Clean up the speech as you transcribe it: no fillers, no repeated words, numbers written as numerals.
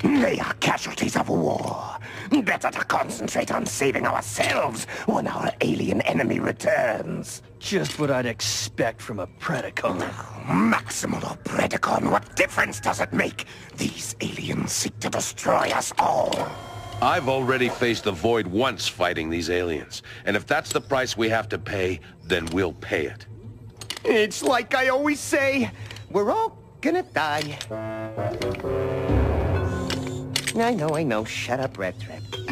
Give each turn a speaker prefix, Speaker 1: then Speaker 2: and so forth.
Speaker 1: They are casualties of war. Better to concentrate on saving ourselves when our alien enemy returns.
Speaker 2: Just what I'd expect from a Predacon.
Speaker 1: Maximal or Predacon, what difference does it make? These aliens seek to destroy us all.
Speaker 3: I've already faced the Void once fighting these aliens. And if that's the price we have to pay, then we'll pay it.
Speaker 1: It's like I always say, we're all gonna die. I know. Shut up, Rattrap.